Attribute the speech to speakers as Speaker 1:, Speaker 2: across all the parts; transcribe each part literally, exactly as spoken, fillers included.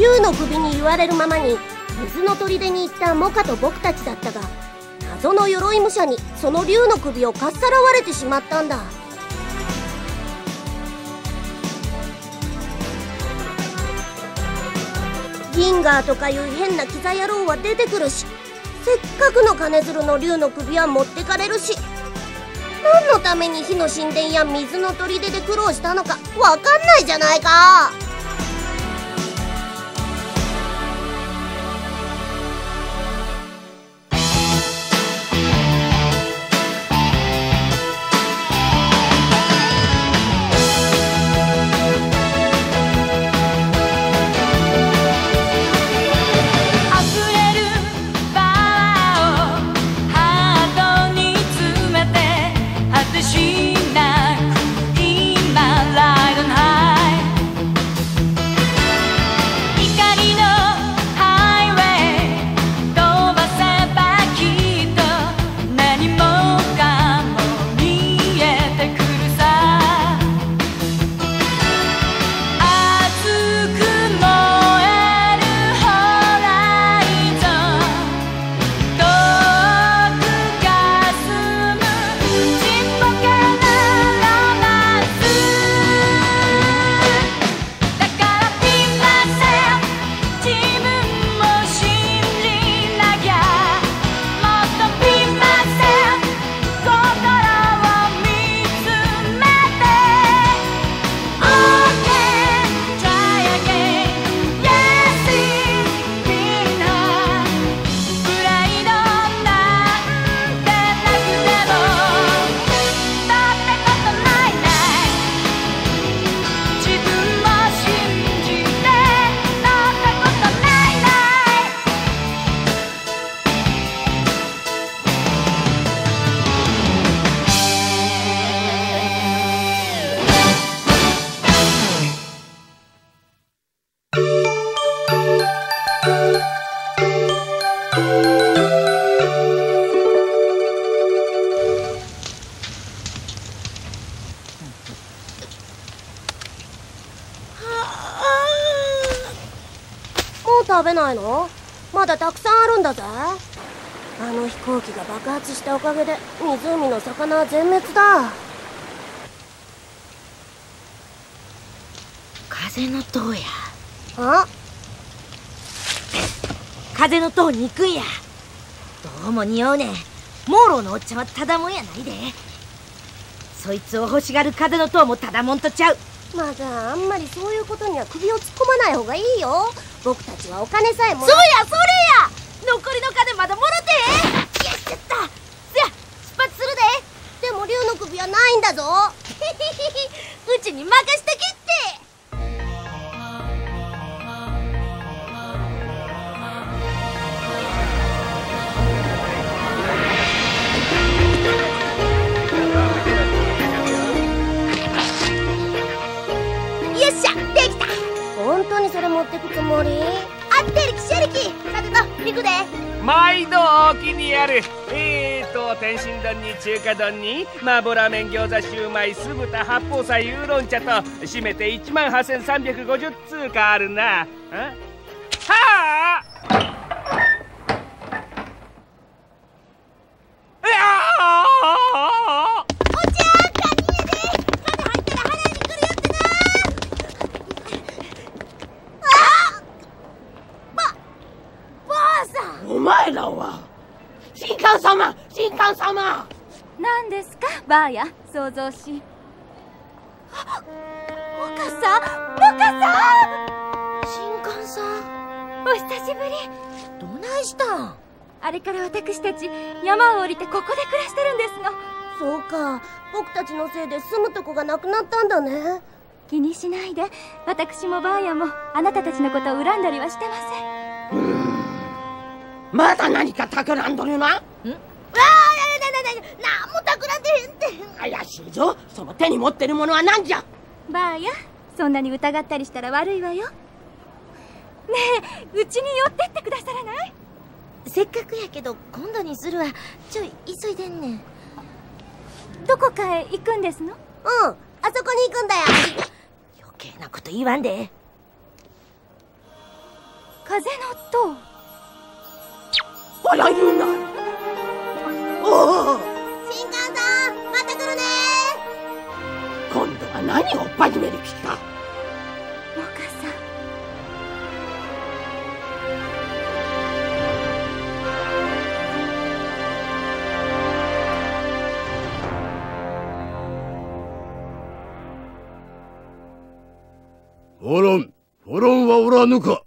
Speaker 1: 竜の首に言われるままに水の砦に行ったモカと僕たちだったが、謎の鎧武者にその竜の首をかっさらわれてしまったんだ。ギンガーとかいう変なキザ野郎は出てくるし、せっかくの金づるの竜の首は持ってかれるし、何のために火の神殿や水の砦で苦労したのかわかんないじゃないか。食べないの？まだたくさんあるんだぜ。あの飛行機が爆発したおかげで湖の魚は全滅だ。
Speaker 2: 風の塔や。
Speaker 1: あ？
Speaker 2: 風の塔に行くんや。どうも匂うねん。モーローのおっちゃんはただもんやないで。そいつを欲しがる風の塔もただもんとちゃう。
Speaker 1: まだあんまりそういうことには首を突っ込まない方がいいよ。僕たちはお金さえもら
Speaker 2: そうやそれや。残りの金まだもろて。やっちゃった。せや出発する
Speaker 1: で。でも竜の首はないんだぞ。
Speaker 2: うちに任しとけって。よっしゃできた。
Speaker 1: 本当にそれ持ってくつもり？
Speaker 2: あってるきしゃりき。さてと行くで。
Speaker 3: 毎度お気にある。えーと天津丼に中華丼に麻婆ラーメン餃子シューマイ酢豚八宝菜ウーロン茶と締めていちまんはっせんさんびゃくごじゅう通貨あるな。はあ
Speaker 4: お前らは神官様、神官様。
Speaker 5: 何ですかバーや創造し。あ、モカさん、モカさん。
Speaker 2: 神官さん、
Speaker 5: お久しぶり。
Speaker 2: どないしたん？
Speaker 5: あれから私たち山を降りてここで暮らしてるんですの。
Speaker 1: そうか、僕たちのせいで住むとこがなくなったんだね。
Speaker 5: 気にしないで。私もバーヤもあなたたちのことを恨んだりはしてません。
Speaker 4: うーん、まだ何か企んどるな。ん？ああ、
Speaker 2: ななななな、なんも企んでへんって。
Speaker 4: 怪しいぞ。その手に持ってるものは何じゃ。
Speaker 5: バーヤ、そんなに疑ったりしたら悪いわよ。ねえ、うちに寄ってってくださらない？
Speaker 2: せっかくやけど今度にするわ。ちょい急いでんねん。
Speaker 5: どこかへ行くんですの？
Speaker 1: うん、あそこに行くんだよ。
Speaker 2: 余計なこと言わんで。
Speaker 5: 風の塔。
Speaker 4: あら言うな。おお、
Speaker 1: 新官さん、また来るね。
Speaker 4: 今度は何を始める気か。
Speaker 5: モカさん。
Speaker 6: フォロン、フォロンはおらぬか。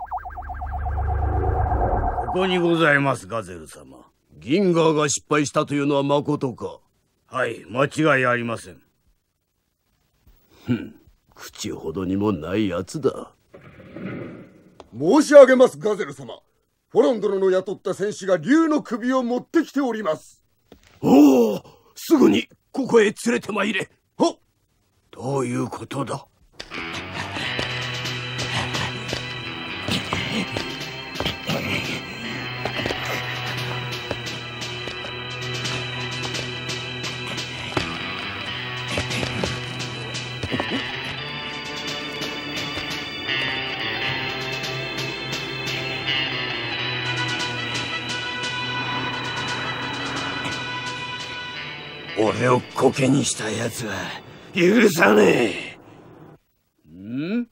Speaker 6: ここにございます、ガゼル様。ギンガーが失敗したというのはまことか。はい、間違いありません。ふん、口ほどにもないやつだ。
Speaker 7: 申し上げます、ガゼル様。フォロン殿の雇った戦士が竜の首を持ってきております。
Speaker 6: おお、すぐにここへ連れてまいれ。はっ、どういうことだ。俺をコケにしたやつは許さねえ。ん？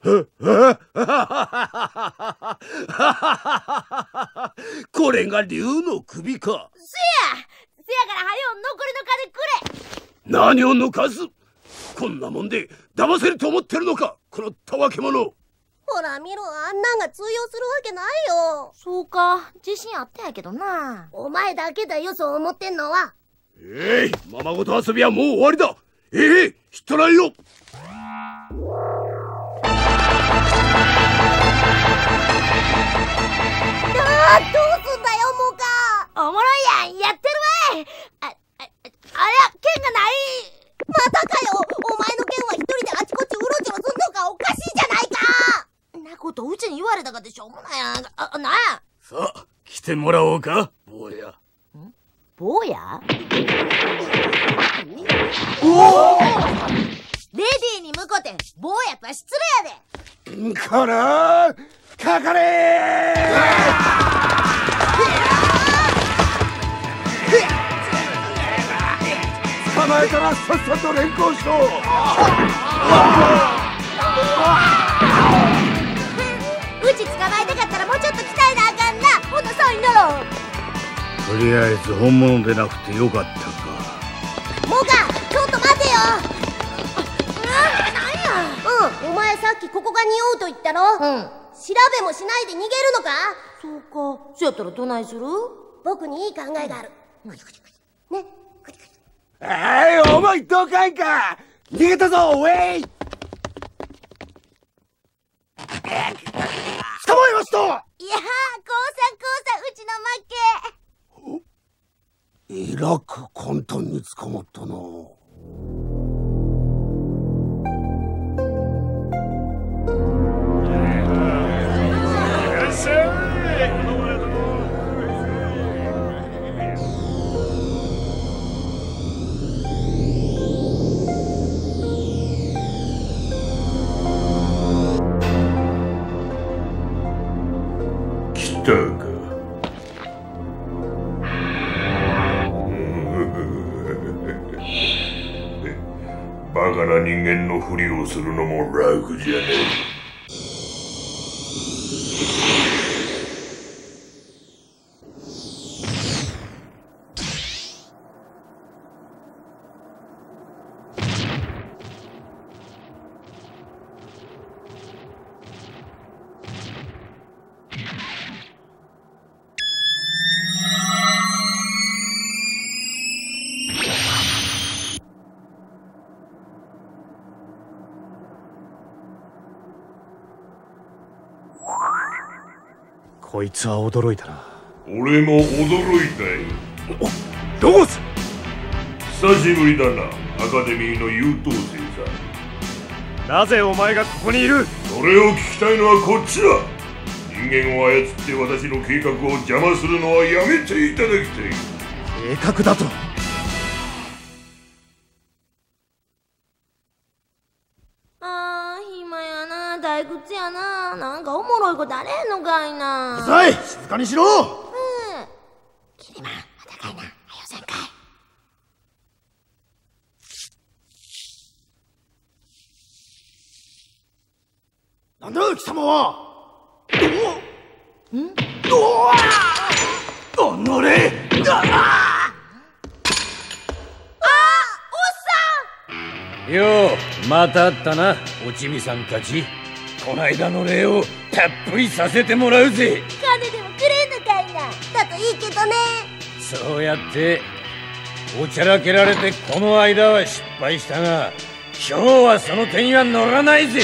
Speaker 6: これが竜の首か。
Speaker 2: せやせやからはよ残りの金くれ。
Speaker 6: 何を抜かす。こんなもんで騙せると思ってるのか、このたわけ者。
Speaker 1: ほら見ろ、あんなんが通用するわけないよ。
Speaker 2: そうか、自信あったんやけどな。
Speaker 1: お前だけだよ、そう思ってんのは。
Speaker 6: えい、ままごと遊びはもう終わりだ。ええ、知っとらんよ。
Speaker 1: どうすんだよ、モカ。
Speaker 2: おもろいやん、やってるわい。あ、あ、ありゃ、剣がない。
Speaker 1: またかよ。お前の剣は一人であちこちうろちょろすんのか。おかしいじゃないか。
Speaker 2: なことうちに言われたかでしょうもないやん。あ、なんや。
Speaker 6: さあ、来てもらおうか、坊や。
Speaker 2: ん？坊や？
Speaker 6: おお！
Speaker 2: レディーに向こうて坊やとは失礼やで。
Speaker 7: こらかかれー。捕まえたらさっさと連行しろ。
Speaker 2: うち捕まえたかったらもうちょっと鍛えなあかんな。ほんなそうになろう。
Speaker 6: とりあえず本物でなくてよかったか。
Speaker 1: モカ、ちょっと待てよ。
Speaker 2: なんや。
Speaker 1: うん、お前さっきここが匂うと言ったろ。
Speaker 2: うん。
Speaker 1: 調べもしないで逃げるのか。
Speaker 2: そうか、そうやったらどないする？
Speaker 1: 僕にいい考えがある。ね。
Speaker 7: えい、お前どかんか。逃げたぞ、ウェイ。捕まえました。
Speaker 2: いやー、こうさんこうさん、うちの負け。
Speaker 7: えらく簡単に捕まったな。
Speaker 8: 来たか。バカな人間のふりをするのも楽じゃねえ。
Speaker 7: こいつは驚いたな。
Speaker 8: 俺も驚いたよ。
Speaker 7: どうす。
Speaker 8: 久しぶりだな、アカデミーの優等生さ。
Speaker 7: なぜお前がここにいる。
Speaker 8: それを聞きたいのはこっちだ。人間を操って私の計画を邪魔するのはやめていただきたい。
Speaker 7: 計画だと。
Speaker 2: あー、暇やな。だい退屈やな。なんかおもろいことあれへんのかいな。
Speaker 6: うるさい、静かにしろ。
Speaker 2: うん。キリマン、高いな。はよせんかい。
Speaker 6: なんだ貴様は。
Speaker 2: ん？
Speaker 6: おわおのれ。よう、またあったな、おちみさんたち。こないだの礼をたっぷりさせてもらうぜ。
Speaker 1: 金でもくれんのかいな。だといいけどね。
Speaker 6: そうやっておちゃらけられてこの間は失敗したが、今日はその手には乗らないぜ。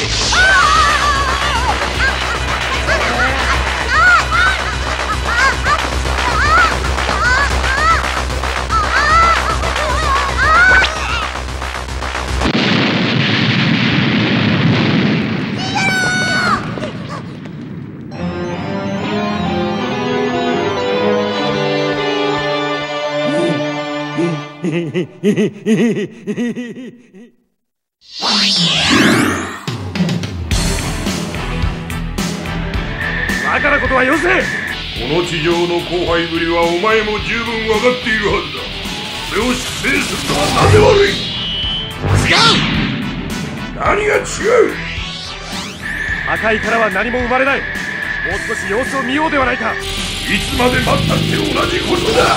Speaker 8: バカなことはよせ。この地上の荒廃ぶりはお前も十分分かっているはずだ。それを失勢するのはなぜ悪い。違う。何が違う。
Speaker 3: 破壊からは何も生まれない。もう少し様子を見ようではないか。
Speaker 8: いつまで待ったって同じことだ。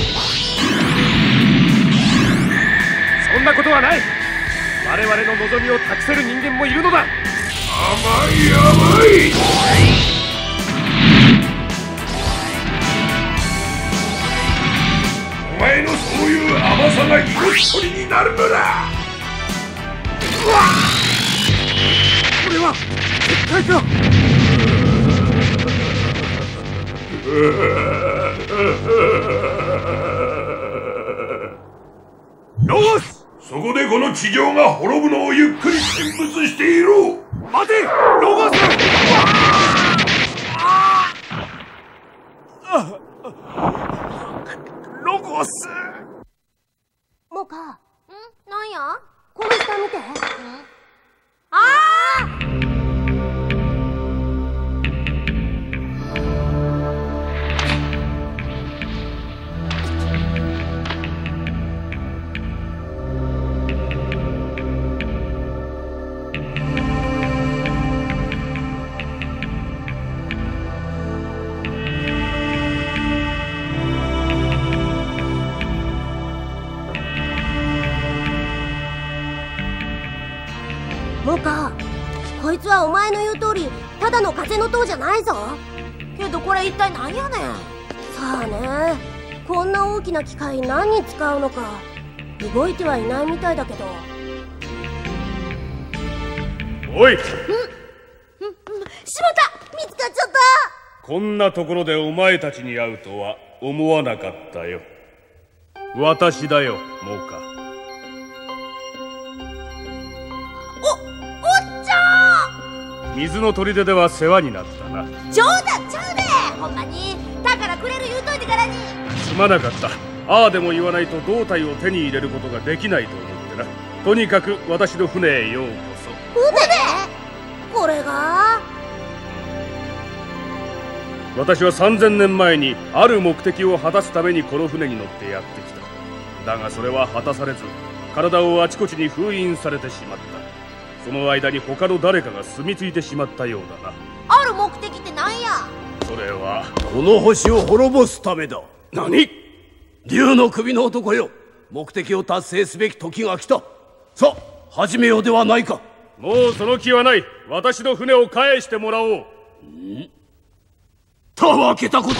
Speaker 3: そんなことはない。我々の望みを託せる人間もいるのだ。
Speaker 8: 甘い甘い。お前のそういう甘さが命取りになるのだ。
Speaker 3: これは絶対か。ロゴス。
Speaker 8: そこでこの地上が滅ぶのをゆっくり見物していろ。
Speaker 3: 待て、ロゴス。ロゴス。
Speaker 1: モカ、ん？
Speaker 2: なんや？
Speaker 1: この下見て。
Speaker 2: ああ！
Speaker 1: モカ、こいつはお前の言う通りただの風の塔じゃないぞ。
Speaker 2: けどこれ一体なんやねん。
Speaker 1: さあね、こんな大きな機械何に使うのか。動いてはいないみたいだけど。
Speaker 3: おい、
Speaker 1: しまった、見つかっちゃった。
Speaker 3: こんなところでお前たちに会うとは思わなかったよ。私だよ、モカ。水の砦では世話になったな。
Speaker 2: 冗談ちゃうで、ほんまに宝くれる言うといてからに。
Speaker 3: すまなかった。ああでも言わないと胴体を手に入れることができないと思ってな。とにかく私の船へようこそ。
Speaker 1: 船？これが？
Speaker 3: 私はさんぜんねんまえにある目的を果たすためにこの船に乗ってやってきた。だがそれは果たされず、体をあちこちに封印されてしまった。その間に他の誰かが住み着いてしまったようだな。
Speaker 2: ある目的ってなんや？
Speaker 3: それは
Speaker 6: この星を滅ぼすためだ。何？竜の首の男よ、目的を達成すべき時が来た。さあ始めようではないか。
Speaker 3: もうその気はない。私の船を返してもらおう。ん？
Speaker 6: たわけたことを。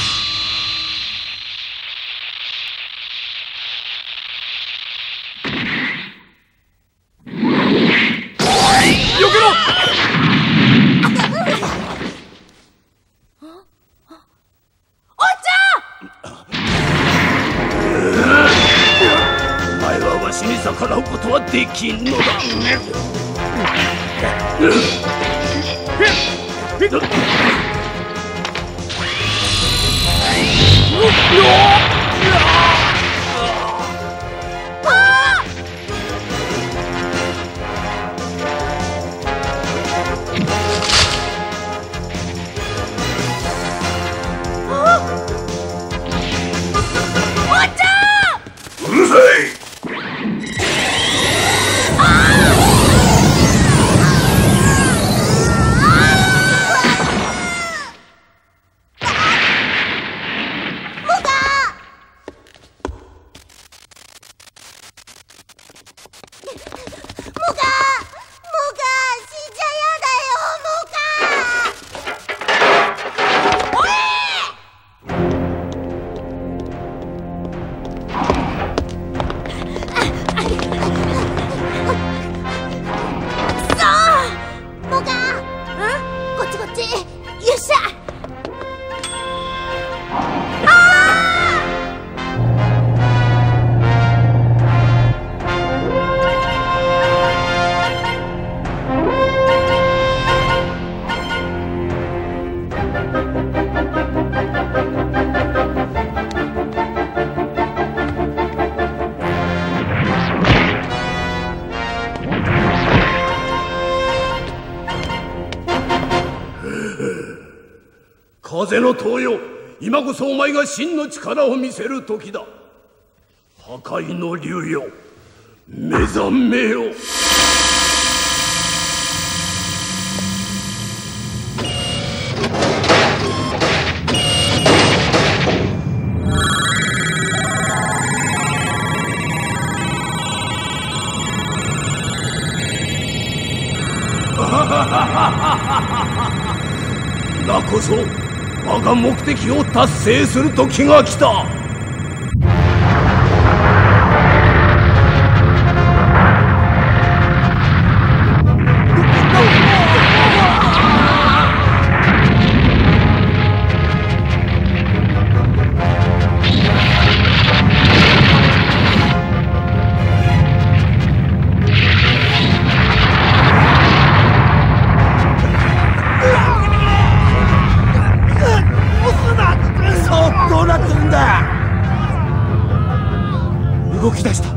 Speaker 6: 死に逆らうことはできんのだ。 風の塔よ、今こそお前が真の力を見せる時だ。破壊の竜よ、目覚めよ。今こそ我が目的を達成する時が来た。
Speaker 9: 動き出した。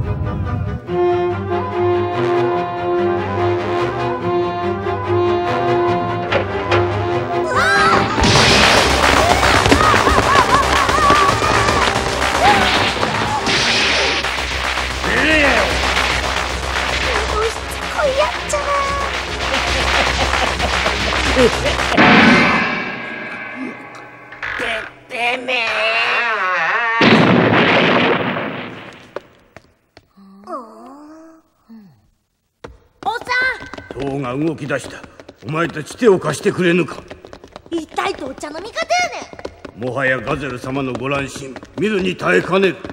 Speaker 4: てめえ。
Speaker 6: 塔が動き出した。お前たち手を貸してくれぬか。
Speaker 2: 一体どっちゃの味方やねん。
Speaker 6: もはやガゼル様のご乱心見るに耐えかねる。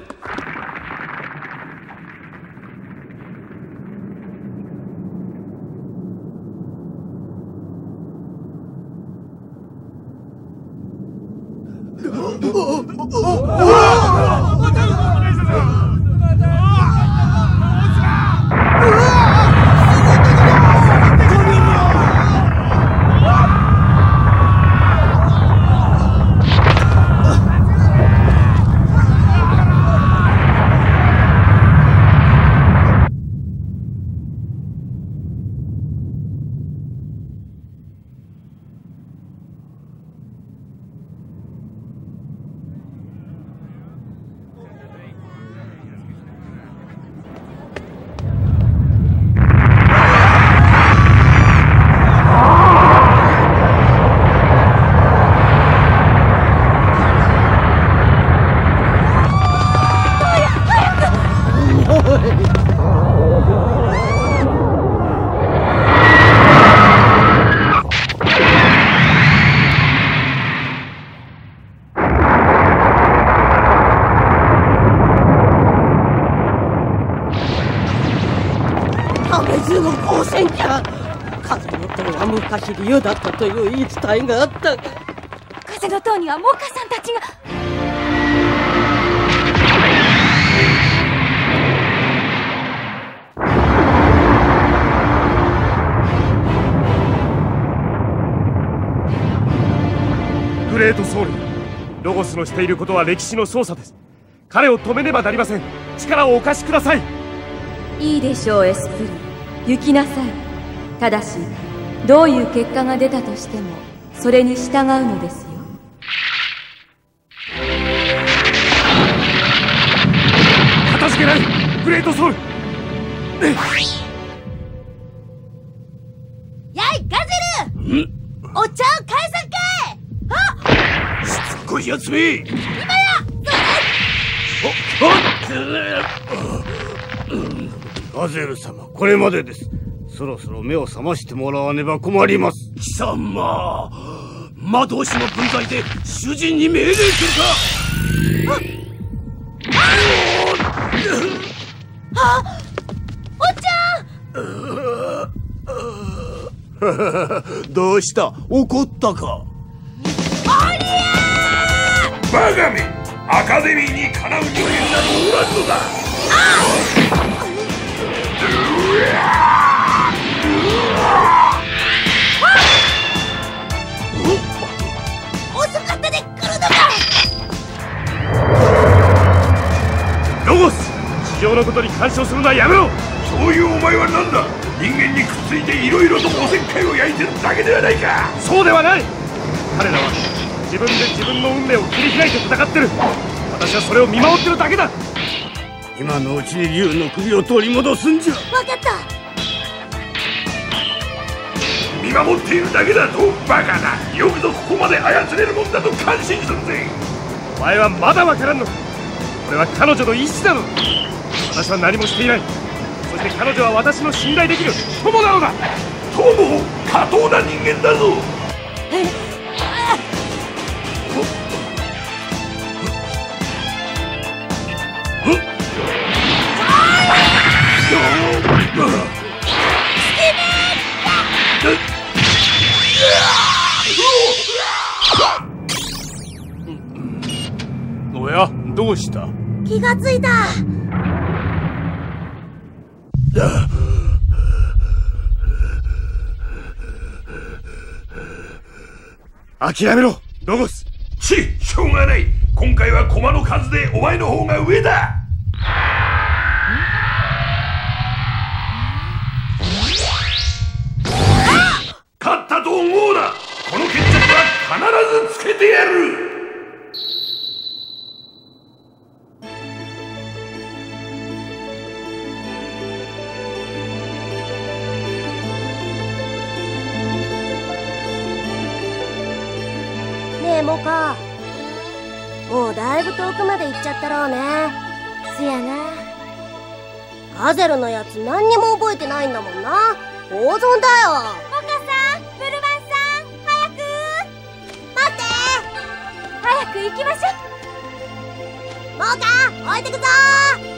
Speaker 4: 昔理由だったという言い伝えがあったが、
Speaker 5: 風の塔にはモカさんたちが。
Speaker 3: グレートソウル、ロゴスのしていることは歴史の操作です。彼を止めねばなりません。力をお貸しください。
Speaker 5: いいでしょうエスプリ、行きなさい。ただしどういう結果が出たとしてもそれに従うのですよ。
Speaker 3: かたじけないグレートソウル。
Speaker 2: やいガゼル、お茶を返さんかい。
Speaker 6: あっ、しつこいやつめ。
Speaker 2: 今や
Speaker 6: ガゼル様、これまでです。そろそろ目を覚ましてもらわねば困ります。貴様、魔導士の分際で主人に命令するか。
Speaker 2: あっ、おっち
Speaker 6: ゃんどうした、怒ったか。
Speaker 2: おりゃ
Speaker 8: ーバカめ、アカデミーにかなう人間などおらんのだ。
Speaker 2: 遅かったで来るのか。
Speaker 3: ロゴス、地上のことに干渉するのはやめろ。
Speaker 8: そういうお前は何だ。人間にくっついていろいろとおせっかいを焼いてるだけではないか。
Speaker 3: そうではない。彼らは自分で自分の運命を切り開いて戦ってる。私はそれを見守ってるだけだ。
Speaker 6: 今のうちに竜の首を取り戻すんじゃ。
Speaker 1: 分かった。
Speaker 8: 見守っているだけだとバカな。よくぞここまで操れるもんだと感心するぜ。
Speaker 3: お前はまだわからんのか。これは彼女の意志なのだ。私は何もしていない。そして彼女は私の信頼できる友なのだ。
Speaker 8: 友？下等な人間だぞ。
Speaker 3: おや、どうした？
Speaker 1: 気がついた。
Speaker 3: 諦めろ、ロゴス。
Speaker 8: ち、しょうがない。今回は駒の数でお前の方が上だ。勝ったと思うな。この決着は必ずつけてやる。
Speaker 1: ねえモカ、もうだいぶ遠くまで行っちゃったろうね。
Speaker 2: せやな。
Speaker 1: ガゼルのやつ何にも覚えてないんだもんな。大損だよ。
Speaker 2: モカさん、ブルマンさん、早く。
Speaker 1: 待って、
Speaker 2: 早く行きましょう。
Speaker 1: モカ置いてくぞー。